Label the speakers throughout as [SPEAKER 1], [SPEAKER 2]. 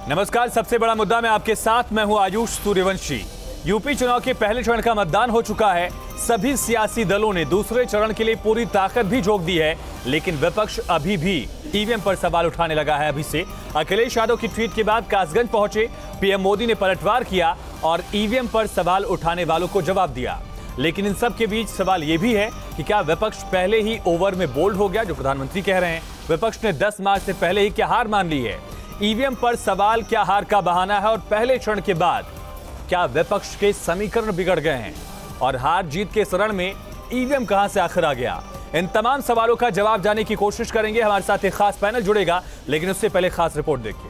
[SPEAKER 1] नमस्कार, सबसे बड़ा मुद्दा में आपके साथ मैं हूं आयुष सूर्यवंशी। यूपी चुनाव के पहले चरण का मतदान हो चुका है। सभी सियासी दलों ने दूसरे चरण के लिए पूरी ताकत भी झोंक दी है, लेकिन विपक्ष अभी भी ईवीएम पर सवाल उठाने लगा है। अभी से अखिलेश यादव की ट्वीट के बाद कासगंज पहुंचे पीएम मोदी ने पलटवार किया और ईवीएम पर सवाल उठाने वालों को जवाब दिया। लेकिन इन सब के बीच सवाल यह भी है कि क्या विपक्ष पहले ही ओवर में बोल्ड हो गया, जो प्रधानमंत्री कह रहे हैं। विपक्ष ने 10 मार्च से पहले ही क्या हार मान ली है? ईवीएम पर सवाल क्या हार का बहाना है? और पहले चरण के बाद क्या विपक्ष के समीकरण बिगड़ गए हैं? और हार जीत के चरण में ईवीएम कहां से आखिर आ गया? इन तमाम सवालों का जवाब जानने की कोशिश करेंगे। हमारे साथ एक खास पैनल जुड़ेगा, लेकिन उससे पहले खास रिपोर्ट देखिए।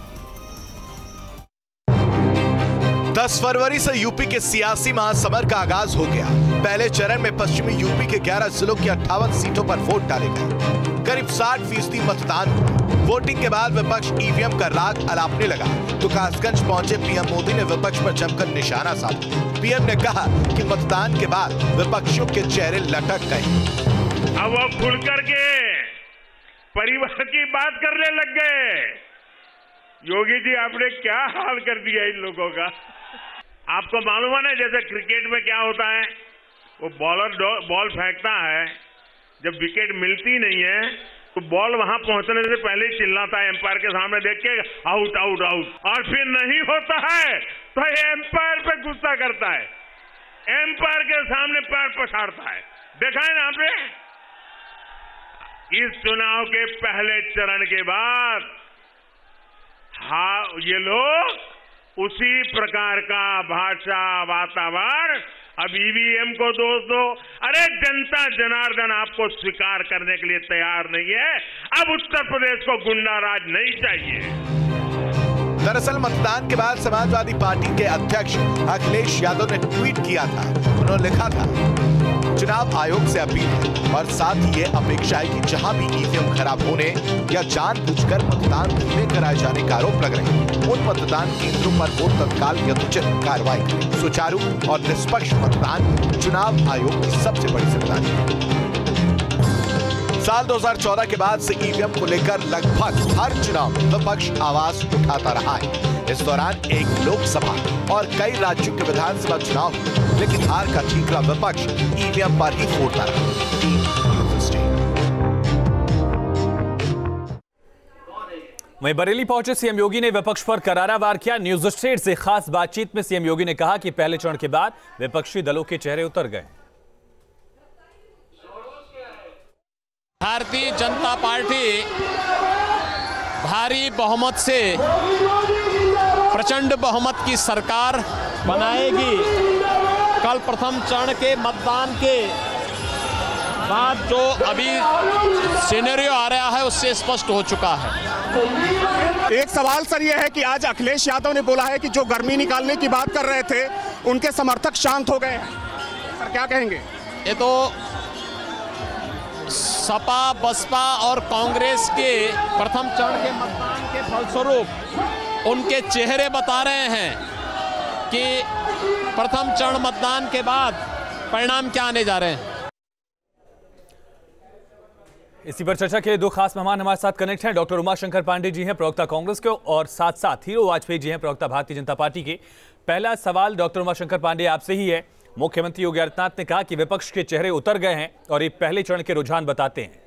[SPEAKER 2] 10 फरवरी से यूपी के सियासी महासमर का आगाज हो गया। पहले चरण में पश्चिमी यूपी के 11 जिलों की 58 सीटों पर वोट डाले गए। करीब 60% मतदान हुआ। वोटिंग के बाद विपक्ष ईवीएम का राग अलापने लगा तो कासगंज पहुंचे पीएम मोदी ने विपक्ष पर जमकर निशाना साधा। पीएम ने कहा कि मतदान के बाद विपक्षियों के चेहरे लटक गए।
[SPEAKER 3] अब वो खुल करके परिवार की बात करने लग गए। योगी जी, आपने क्या हाल कर दिया इन लोगों का। आपको मालूम है ना, जैसे क्रिकेट में क्या होता है, वो बॉलर बॉल फेंकता है, जब विकेट मिलती नहीं है तो बॉल वहां पहुंचने से पहले ही चिल्लाता है एम्पायर के सामने देख के, आउट आउट आउट। और फिर नहीं होता है तो एम्पायर पे गुस्सा करता है, एम्पायर के सामने पैर पछाड़ता है। देखा है ना आपने? इस चुनाव के पहले चरण के बाद ये लोग उसी प्रकार का भाषा वातावरण अब ईवीएम को दोष दो। अरे जनता जनार्दन आपको स्वीकार करने के लिए तैयार नहीं है। अब उत्तर प्रदेश को गुंडा राज नहीं चाहिए।
[SPEAKER 2] दरअसल मतदान के बाद समाजवादी पार्टी के अध्यक्ष अखिलेश यादव ने ट्वीट किया था। उन्होंने लिखा था, चुनाव आयोग से अपील है और साथ ही ये अपेक्षा है कि जहां भी ईवीएम खराब होने या जानबूझकर मतदान धीमे कराए जाने का आरोप लग रहे हैं, उन मतदान केंद्रों पर वोट तत्काल यथोचित कार्रवाई करें। सुचारू और निष्पक्ष मतदान चुनाव आयोग की सबसे बड़ी जिम्मेदारी है। साल 2014 के बाद से ईवीएम को लेकर लगभग हर चुनाव में विपक्ष आवाज उठाता रहा है। इस दौरान एक लोकसभा और कई राज्यों के विधानसभा चुनाव, लेकिन हार का ठीकरा विपक्ष ईवीएम पर ही फोड़ता रहा।
[SPEAKER 1] वहीं बरेली पहुंचे सीएम योगी ने विपक्ष पर करारा वार किया। न्यूज स्टेट से खास बातचीत में सीएम योगी ने कहा कि पहले चरण के बाद विपक्षी दलों के चेहरे उतर गए।
[SPEAKER 4] भारतीय जनता पार्टी भारी बहुमत से प्रचंड बहुमत की सरकार बनाएगी। कल प्रथम चरण के मतदान के बाद जो अभी सिनेरियो आ रहा है उससे स्पष्ट हो चुका है।
[SPEAKER 5] एक सवाल सर ये है कि आज अखिलेश यादव ने बोला है कि जो गर्मी निकालने की बात कर रहे थे उनके समर्थक शांत हो गए हैं। सर क्या कहेंगे?
[SPEAKER 4] ये तो सपा, बसपा और कांग्रेस के प्रथम चरण के मतदान के फलस्वरूप उनके चेहरे बता रहे हैं कि प्रथम चरण मतदान के बाद परिणाम क्या आने जा रहे हैं।
[SPEAKER 1] इसी पर चर्चा के लिए दो खास मेहमान हमारे साथ कनेक्ट हैं। डॉक्टर उमाशंकर पांडे जी हैं, प्रवक्ता कांग्रेस के, और साथ साथ हीरो वाजपेयी जी हैं, प्रवक्ता भारतीय जनता पार्टी के। पहला सवाल डॉक्टर उमाशंकर पांडे आपसे ही है। मुख्यमंत्री योगी आदित्यनाथ ने कहा कि विपक्ष के चेहरे उतर गए हैं और ये पहले चरण के रुझान बताते हैं।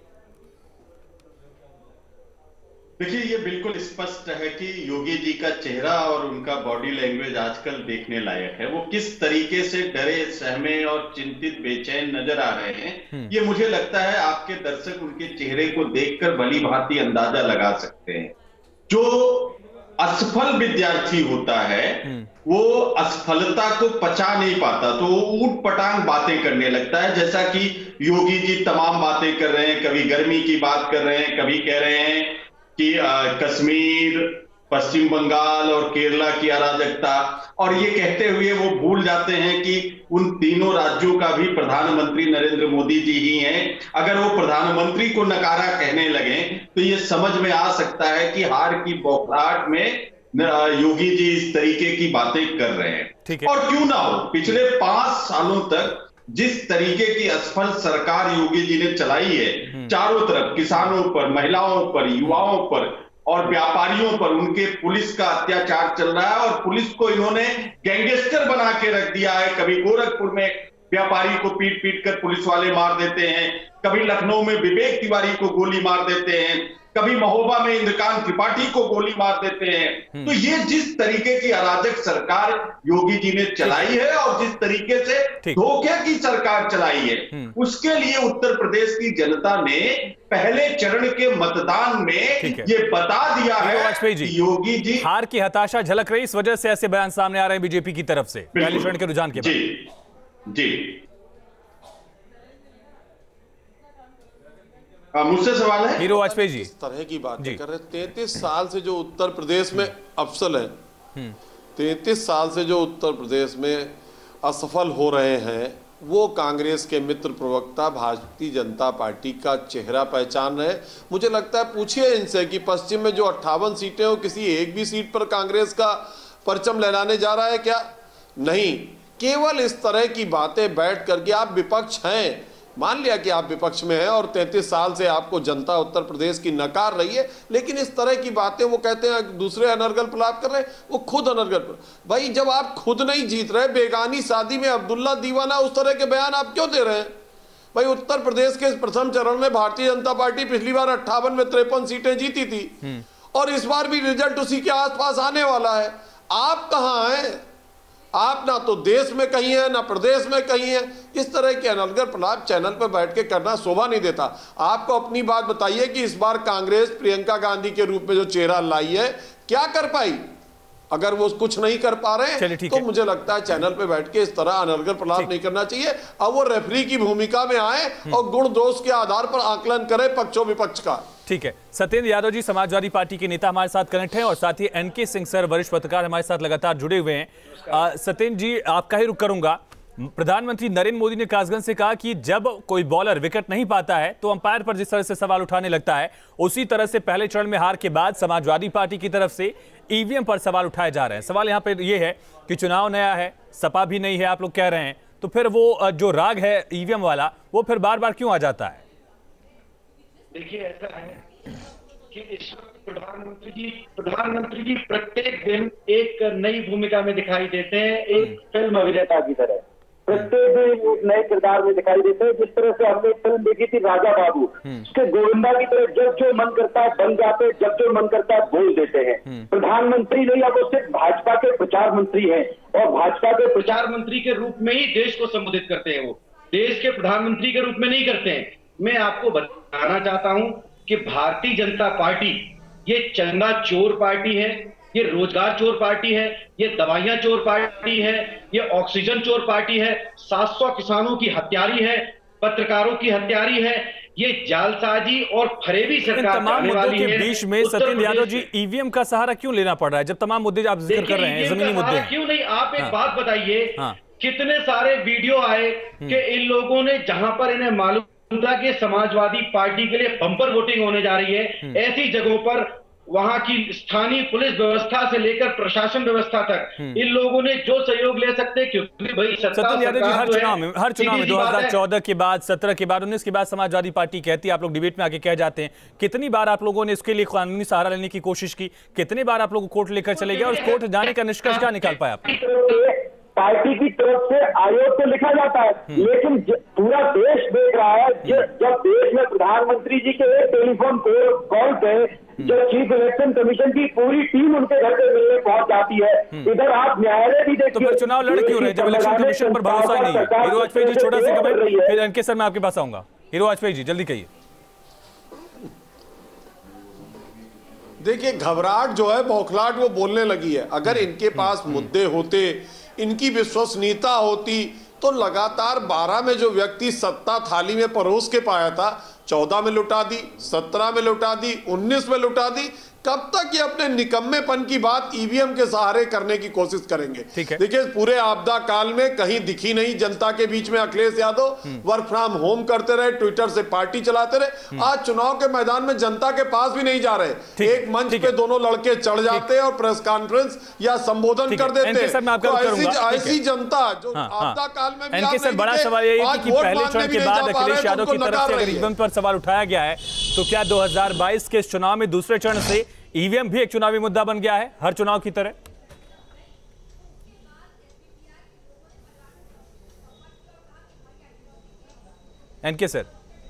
[SPEAKER 6] देखिए, ये बिल्कुल स्पष्ट है कि योगी जी का चेहरा और उनका बॉडी लैंग्वेज आजकल देखने लायक है। वो किस तरीके से डरे, सहमे और चिंतित, बेचैन नजर आ रहे हैं, ये मुझे लगता है आपके दर्शक उनके चेहरे को देखकर भली भांति अंदाजा लगा सकते हैं। जो असफल विद्यार्थी होता है वो असफलता को पचा नहीं पाता, तो वो ऊट पटांग बातें करने लगता है। जैसा कि योगी जी तमाम बातें कर रहे हैं, कभी गर्मी की बात कर रहे हैं, कभी कह रहे हैं कि कश्मीर, पश्चिम बंगाल और केरला की अराजकता, और ये कहते हुए वो भूल जाते हैं कि उन तीनों राज्यों का भी प्रधानमंत्री नरेंद्र मोदी जी ही हैं। अगर वो प्रधानमंत्री को नकारा कहने लगे तो ये समझ में आ सकता है कि हार की बौखलाहट में योगी जी इस तरीके की बातें कर रहे हैं। और क्यों ना हो, पिछले 5 सालों तक जिस तरीके की असफल सरकार योगी जी ने चलाई है, चारों तरफ किसानों पर, महिलाओं पर, युवाओं पर और व्यापारियों पर उनके पुलिस का अत्याचार चल रहा है और पुलिस को इन्होंने गैंगस्टर बना के रख दिया है। कभी गोरखपुर में व्यापारी को पीट पीट कर पुलिस वाले मार देते हैं, कभी लखनऊ में विवेक तिवारी को गोली मार देते हैं, कभी महोबा में इंद्रकांत त्रिपाठी को गोली मार देते हैं। तो ये जिस तरीके की अराजक सरकार योगी जी ने चलाई है और जिस तरीके से धोखे की सरकार चलाई है, उसके लिए उत्तर प्रदेश की जनता ने पहले चरण के मतदान में ये बता दिया है कि योगी जी
[SPEAKER 1] हार की हताशा झलक रही, इस वजह से ऐसे बयान सामने आ रहे हैं बीजेपी की तरफ से पहले चरण के रुझान के बाद।
[SPEAKER 6] जी मुझसे सवाल है
[SPEAKER 1] हीरो वाजपेयी जी।
[SPEAKER 7] इस तरह की बातें कर रहे हैं। 33 साल से जो उत्तर प्रदेश में अफसल है, 33 साल से जो उत्तर प्रदेश में असफल हो रहे हैं, वो कांग्रेस के मित्र प्रवक्ता भारतीय जनता पार्टी का चेहरा पहचान रहे। मुझे लगता है पूछिए इनसे कि पश्चिम में जो 58 सीटें हो, किसी एक भी सीट पर कांग्रेस का परचम लहराने जा रहा है क्या? नहीं। केवल इस तरह की बातें बैठ करके, आप विपक्ष हैं, मान लिया कि आप विपक्ष में हैं और 33 साल से आपको जनता उत्तर प्रदेश की नकार रही है, लेकिन इस तरह की बातें वो कहते हैं दूसरे अनर्गल प्रलाप कर रहे हैं, वो खुद अनर्गल। भाई जब आप खुद नहीं जीत रहे, बेगानी शादी में अब्दुल्ला दीवाना, उस तरह के बयान आप क्यों दे रहे हैं? भाई उत्तर प्रदेश के प्रथम चरण में भारतीय जनता पार्टी पिछली बार 58 में 53 सीटें जीती थी और इस बार भी रिजल्ट उसी के आसपास आने वाला है। आप कहाँ हैं? आप ना तो देश में कहीं है, ना प्रदेश में कहीं है। इस तरह के अनर्गल प्रलाप चैनल पर बैठ के करना शोभा नहीं देता। आपको अपनी बात बताइए कि इस बार कांग्रेस प्रियंका गांधी के रूप में जो चेहरा लाई है, क्या कर पाई? अगर वो कुछ नहीं कर पा रहे हैं तो मुझे लगता है चैनल पे बैठ के इस तरह अनर्गल प्रलाप नहीं करना चाहिए। अब वो रेफरी की भूमिका में आए और गुण दोष के आधार पर आकलन करें पक्षों विपक्ष का।
[SPEAKER 1] ठीक है। सत्येंद्र यादव जी समाजवादी पार्टी के नेता हमारे साथ कनेक्ट हैं और साथ ही एनके सिंह सर वरिष्ठ पत्रकार हमारे साथ लगातार जुड़े हुए हैं। सत्येंद्र जी, आपका ही रुख करूंगा। प्रधानमंत्री नरेंद्र मोदी ने कासगंज से कहा कि जब कोई बॉलर विकेट नहीं पाता है तो अंपायर पर जिस तरह से सवाल उठाने लगता है, उसी तरह से पहले चरण में हार के बाद समाजवादी पार्टी की तरफ से ईवीएम पर सवाल उठाए जा रहे हैं। सवाल यहाँ पे ये है कि चुनाव नया है, सपा भी नहीं है, आप लोग कह रहे हैं, तो फिर वो जो राग है ईवीएम वाला, वो फिर बार बार क्यों आ जाता है?
[SPEAKER 8] देखिए, ऐसा है कि इस वक्त प्रधानमंत्री जी प्रत्येक दिन एक नई भूमिका में दिखाई देते हैं, एक फिल्म अभिनेता की तरह प्रत्येक दिन एक नए किरदार में दिखाई देते हैं। जिस तरह से हमने फिल्म देखी थी राजा बाबू, उसके गोविंदा की तरह जब जो मन करता है बन जाते, जब जो मन करता है बोल देते हैं। प्रधानमंत्री नहीं, अब वो सिर्फ भाजपा के प्रचार मंत्री हैं और भाजपा के प्रचार मंत्री के रूप में ही देश को संबोधित करते हैं। वो देश के प्रधानमंत्री के रूप में नहीं करते हैं। मैं आपको बताना चाहता हूं कि भारतीय जनता पार्टी ये चंदा चोर पार्टी है, ये रोजगार चोर पार्टी है, ये दवाइयां चोर पार्टी है, ये ऑक्सीजन चोर पार्टी है, 700 किसानों की हत्यारी है, पत्रकारों की हत्यारी है, ये जालसाजी और फरेबी सरकार
[SPEAKER 1] तमाम मुद्दों के बीच में सत्येंद्र यादव जी ईवीएम का सहारा क्यों लेना पड़ रहा है, जब तमाम मुद्दे आप जिक्र कर रहे हैं जमीनी मुद्दे
[SPEAKER 8] क्यों नहीं? आप एक बात बताइए, कितने सारे वीडियो आए कि इन लोगों ने, जहां पर इन्हें मालूम था कि समाजवादी पार्टी के लिए बम्पर वोटिंग होने जा रही है, ऐसी जगहों पर वहां की स्थानीय पुलिस व्यवस्था से लेकर प्रशासन व्यवस्था तक इन लोगों ने जो सहयोग ले सकते, क्योंकि भाई
[SPEAKER 1] सत्येंद्र यादव जी हर चुनाव में 2014 के बाद, 17 के बाद, 19 के बाद समाजवादी पार्टी कहती है, आप लोग डिबेट में आके कह जाते हैं, कितनी बार आप लोगों ने इसके लिए कानूनी सहारा लेने की कोशिश की, कितनी बार आप लोग कोर्ट लेकर चले गए और उस कोर्ट जाने का निष्कर्ष क्या निकाल पाया आप?
[SPEAKER 8] पार्टी की तरफ से आयोग तो लिखा जाता है, लेकिन पूरा देश देख रहा है। जब देश में प्रधानमंत्री जी के एक टेलीफोन कॉल पे जब चीफ इलेक्शन कमीशन की पूरी टीम उनके घर पे मिलने पहुंच जाती है, इधर आप न्यायालय भी देखिए, तो फिर
[SPEAKER 1] चुनाव लड़ क्यों रहे जब इलेक्शन कमीशन पर भरोसा ही नहीं है? हीरो वाजपेयी जी, छोटा सा कमेंट, फिर एनके सर मैं आपके पास आऊंगा। हीरो वाजपेयी जी, जल्दी कहिए।
[SPEAKER 7] देखिए, घबराहट जो है, बौखलाहट वो बोलने लगी है। अगर इनके पास मुद्दे होते, इनकी विश्वसनीयता होती, तो लगातार 12 में जो व्यक्ति सत्ता थाली में परोस के पाया था, 14 में लुटा दी, 17 में लुटा दी, 19 में लुटा दी। कब तक ये अपने निकम्मेपन की बात ईवीएम के सहारे करने की कोशिश करेंगे? देखिए, पूरे आपदा काल में कहीं दिखी नहीं जनता के बीच में Akhilesh Yadav, work from home करते रहे, ट्विटर से पार्टी चलाते रहे। आज चुनाव के मैदान में जनता के पास भी नहीं जा रहे, एक मंच पे दोनों लड़के चढ़ जाते हैं और प्रेस कॉन्फ्रेंस या संबोधन कर देते हैं। तो ऐसी जनता जो आपदा काल में भी,
[SPEAKER 1] बड़ा सवाल ये है कि पहले चरण के बाद अखिलेश यादव की तरफ से अगर ईवीएम पर सवाल उठाया गया है, तो क्या 2022 के चुनाव में दूसरे चरण से ईवीएम भी एक चुनावी मुद्दा बन गया है हर चुनाव की तरह। एनके सर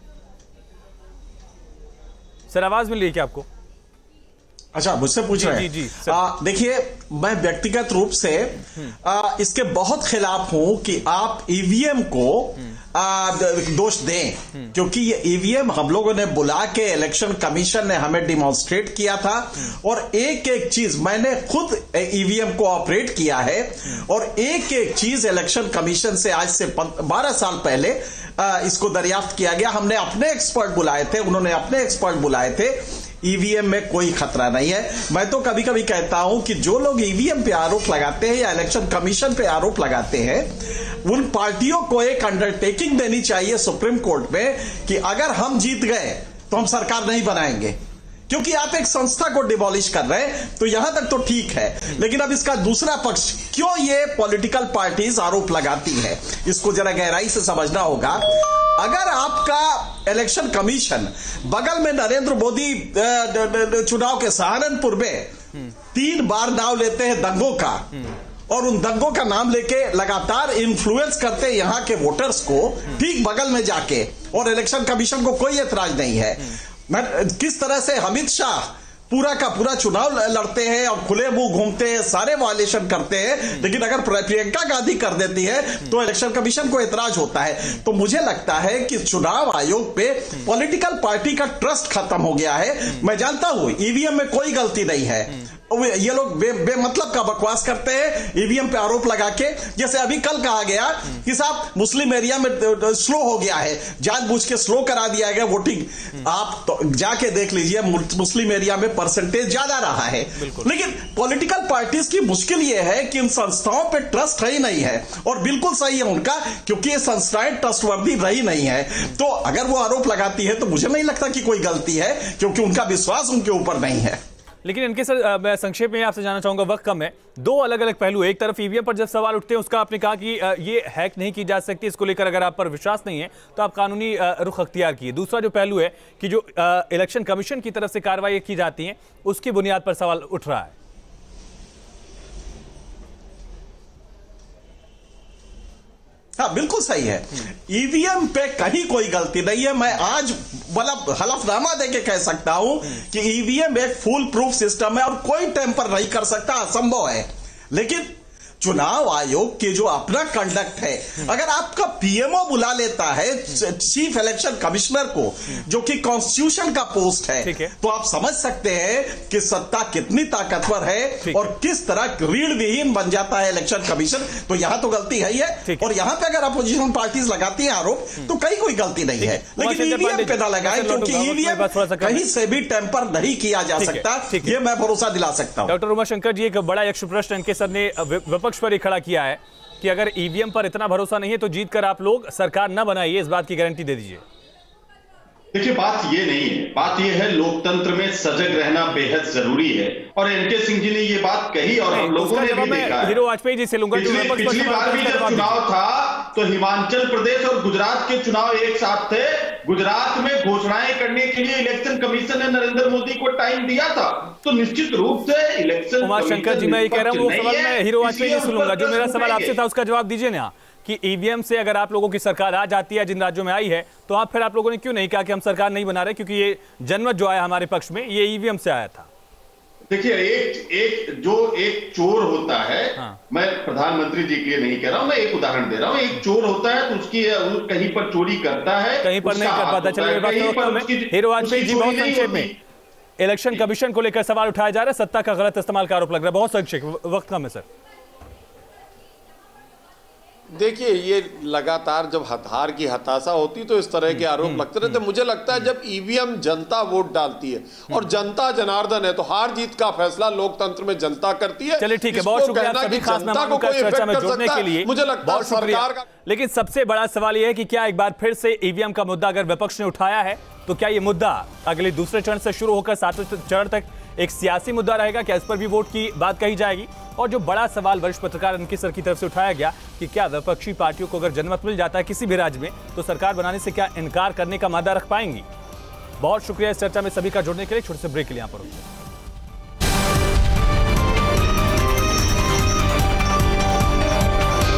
[SPEAKER 1] आवाज मिल रही है क्या आपको?
[SPEAKER 9] अच्छा, मुझसे पूछ रहे हैं। देखिए, मैं व्यक्तिगत रूप से इसके बहुत खिलाफ हूं कि आप ईवीएम को दोष दें, क्योंकि ये ईवीएम हम लोगों ने बुला के इलेक्शन कमीशन ने हमें डिमॉन्स्ट्रेट किया था और एक एक चीज मैंने खुद ईवीएम को ऑपरेट किया है और एक एक चीज इलेक्शन कमीशन से आज से 12 साल पहले इसको दरियाफ्त किया गया। हमने अपने एक्सपर्ट बुलाए थे, उन्होंने अपने एक्सपर्ट बुलाए थे। ईवीएम में कोई खतरा नहीं है। मैं तो कभी कभी कहता हूं कि जो लोग ईवीएम पे आरोप लगाते हैं या इलेक्शन कमीशन पे आरोप लगाते हैं, उन पार्टियों को एक अंडरटेकिंग देनी चाहिए सुप्रीम कोर्ट में कि अगर हम जीत गए तो हम सरकार नहीं बनाएंगे, क्योंकि आप एक संस्था को डिमोलिश कर रहे हैं। तो यहां तक तो ठीक है, लेकिन अब इसका दूसरा पक्ष, क्यों ये पॉलिटिकल पार्टीज आरोप लगाती है, इसको जरा गहराई से समझना होगा। अगर आपका इलेक्शन कमीशन बगल में नरेंद्र मोदी चुनाव के सहारनपुर में 3 बार नाम लेते हैं दंगों का और उन दंगों का नाम लेके लगातार इन्फ्लुएंस करते हैं यहां के वोटर्स को, ठीक बगल में जाके, और इलेक्शन कमीशन को कोई एतराज नहीं है। किस तरह से अमित शाह पूरा का पूरा चुनाव लड़ते हैं और खुले मुंह घूमते हैं, सारे वायलेशन करते हैं, लेकिन अगर प्रियंका गांधी कर देती है तो इलेक्शन कमीशन को एतराज होता है। तो मुझे लगता है कि चुनाव आयोग पे पॉलिटिकल पार्टी का ट्रस्ट खत्म हो गया है। मैं जानता हूं ईवीएम में कोई गलती नहीं है, ये लोग बेमतलब का बकवास करते हैं ईवीएम पे आरोप लगा के। जैसे अभी कल कहा गया कि साहब मुस्लिम एरिया में स्लो हो गया है, जानबूझ के स्लो करा दिया गया वोटिंग। आप तो जाके देख लीजिए, मुस्लिम एरिया में परसेंटेज ज्यादा रहा है। लेकिन पॉलिटिकल पार्टीज की मुश्किल यह है कि इन संस्थाओं पे ट्रस्ट ही नहीं है, और बिल्कुल सही है उनका, क्योंकि ये संस्थाएं ट्रस्टवर्दी रही नहीं है। तो अगर वो आरोप लगाती है तो मुझे नहीं लगता कि कोई गलती है, क्योंकि उनका विश्वास उनके ऊपर नहीं है।
[SPEAKER 1] लेकिन इनके सर, मैं संक्षेप में आपसे जानना चाहूंगा, वक्त कम है। 2 अलग अलग पहलू, एक तरफ ईवीएम पर जब सवाल उठते हैं उसका आपने कहा कि ये हैक नहीं की जा सकती, इसको लेकर अगर आप पर विश्वास नहीं है तो आप कानूनी रुख अख्तियार किए। दूसरा जो पहलू है कि जो इलेक्शन कमीशन की तरफ से कार्रवाई की जाती है उसकी बुनियाद पर सवाल उठ रहा है।
[SPEAKER 9] हाँ, बिल्कुल सही है। ईवीएम पे कहीं कोई गलती नहीं है। मैं आज मतलब हलफनामा देके कह सकता हूं कि ईवीएम एक फुल प्रूफ सिस्टम है और कोई टेम्पर नहीं कर सकता, असंभव है। लेकिन चुनाव आयोग के जो अपना कंडक्ट है, अगर आपका पीएमओ बुला लेता है चीफ इलेक्शन कमिश्नर को, जो कि कॉन्स्टिट्यूशन का पोस्ट है, तो आप समझ सकते हैं कि सत्ता कितनी ताकतवर है और किस तरह रीढ़ विहीन बन जाता है इलेक्शन कमीशन। तो यहां तो गलती है ही है, और यहां पे अगर अपोजिशन पार्टीज लगाती है आरोप तो कहीं कोई गलती नहीं है। लेकिन ईवीएम पे ना लगाए, क्योंकि ईवीएम कहीं से भी टेम्पर नहीं किया जा सकता, ये मैं भरोसा दिला सकता हूं।
[SPEAKER 1] डॉक्टर उमाशंकर जी, एक बड़ा यक्ष प्रश्न इनके सर ने विपक्ष पर खड़ा किया है कि अगर ईवीएम पर इतना भरोसा नहीं है तो जीतकर आप लोग सरकार न बनाइए, इस बात की गारंटी दे दीजिए।
[SPEAKER 6] देखिए, बात ये नहीं है, बात ये है लोकतंत्र में सजग रहना बेहद जरूरी है, और एनके सिंह जी ने ये बात कही और हम लोगों ने भी देखा है।
[SPEAKER 1] हीरो वाजपेयी जी से लूंगा,
[SPEAKER 6] पिछली बार भी जब चुनाव था तो हिमाचल प्रदेश और गुजरात के चुनाव एक साथ थे। गुजरात में घोषणाएं करने के लिए इलेक्शन कमीशन ने नरेंद्र मोदी को टाइम दिया था, तो निश्चित रूप से इलेक्शन
[SPEAKER 1] उमाशंकर जी, मैं ये कह रहा हूँ, वो सवाल मैं हीरो वाजपेयी जी से लूंगा। जो मेरा सवाल आपसे था उसका जवाब दीजिए ना, कि ईवीएम से अगर आप लोगों की सरकार आ जाती है, जिन राज्यों में आई है, तो आप फिर आप लोगों ने क्यों नहीं कहा कि हम सरकार नहीं बना रहे, क्योंकि ये जनमत जो आया हमारे पक्ष में ये ईवीएम से आया था।
[SPEAKER 6] देखिए, एक चोर होता है, मैं प्रधानमंत्री जी के लिए नहीं कह रहा हूं, मैं एक उदाहरण दे रहा हूं। एक चोर होता है तो उसकी कहीं पर चोरी करता है,
[SPEAKER 1] कहीं पर नहीं कर पाता। चलिए, हीरो वाजपेयी जी, बहुत संक्षेप में इलेक्शन कमीशन को लेकर सवाल उठाया जा रहा है, सत्ता का गलत इस्तेमाल का आरोप लग रहा है, बहुत संक्षेप, वक्त कम है सर।
[SPEAKER 7] देखिए, ये लगातार जब हार की हताशा होती तो इस तरह के आरोप लगते रहते। मुझे लगता है जब ईवीएम जनता वोट डालती है और जनता जनार्दन है, तो हार जीत का फैसला लोकतंत्र में जनता करती है।
[SPEAKER 1] चलिए ठीक है, बहुत शुक्रिया सभी खास मेहमानों का चर्चा में जुड़ने के लिए,
[SPEAKER 7] मुझे लगता है सरकार का।
[SPEAKER 1] लेकिन सबसे बड़ा सवाल यह है कि क्या एक बार फिर से ईवीएम का मुद्दा अगर विपक्ष ने उठाया है तो क्या ये मुद्दा अगले दूसरे चरण से शुरू होकर 7वें चरण तक एक सियासी मुद्दा रहेगा? क्या इस पर भी वोट की बात कही जाएगी? और जो बड़ा सवाल वरिष्ठ पत्रकार एनके सर की तरफ से उठाया गया कि क्या विपक्षी पार्टियों को अगर जनमत मिल जाता है किसी भी राज्य में तो सरकार बनाने से क्या इनकार करने का मादा रख पाएंगी? बहुत शुक्रिया इस चर्चा में सभी का जुड़ने के लिए। छोटे से ब्रेक के लिए यहाँ पर